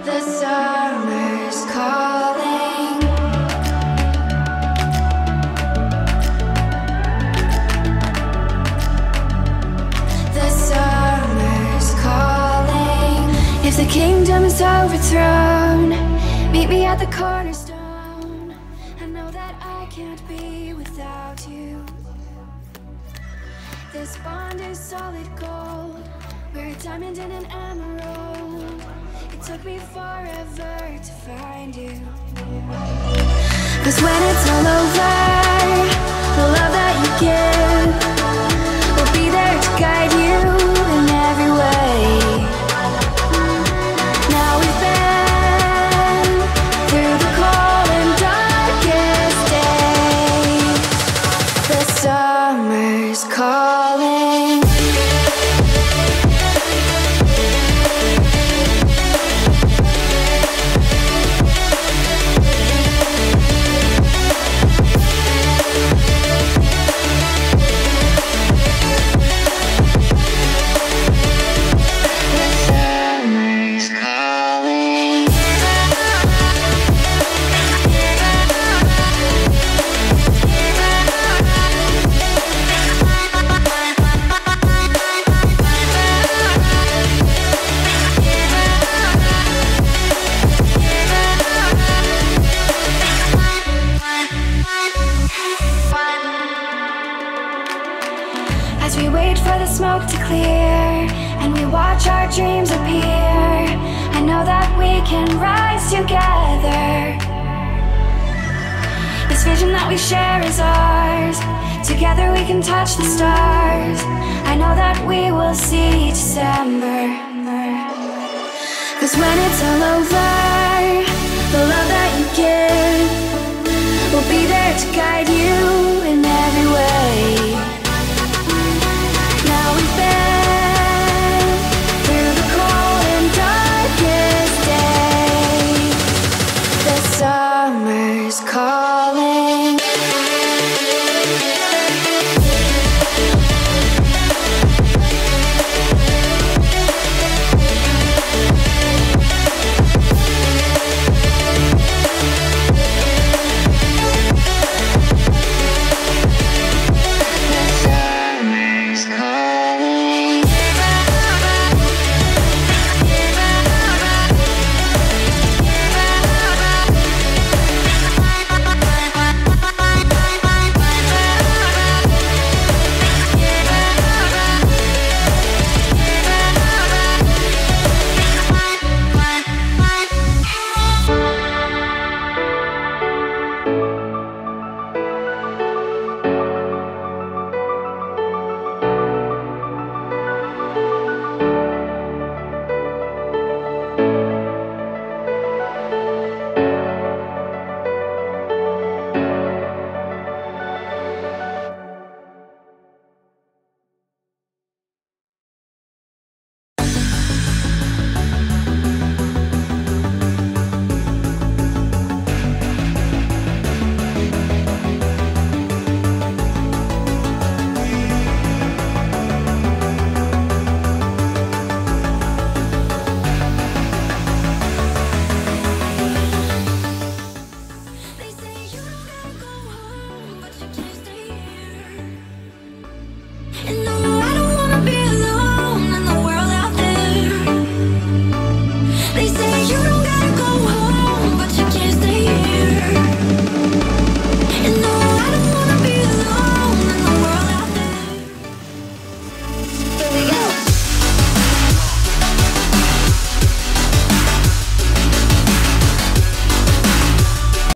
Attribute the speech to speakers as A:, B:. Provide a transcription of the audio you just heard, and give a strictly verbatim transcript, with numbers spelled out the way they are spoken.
A: The summer's calling. The summer's calling. If the kingdom is overthrown, meet me at the cornerstone. I know that I can't be without you. This bond is solid gold. We're a diamond and an emerald. It took me forever to find you. Cause when it's all over, the love that you give will be there to guide you in every way. Now we've been through the cold and darkest days. The summer's calling. As we wait for the smoke to clear and we watch our dreams appear, I know that we can rise together. This vision that we share is ours. Together we can touch the stars. I know that we will see December. Cause when it's all over, the love that you give will be there to guide you in